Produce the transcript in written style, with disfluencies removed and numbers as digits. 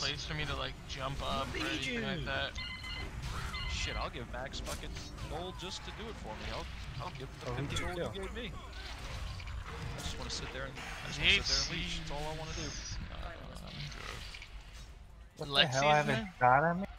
place for me to like jump up or anything like that. Shit, I'll give Max fucking gold just to do it for me. I'll give him the 50 gold you gave me. I just want to sit there and leech. That's all I want to do. What the hell? I haven't shot him.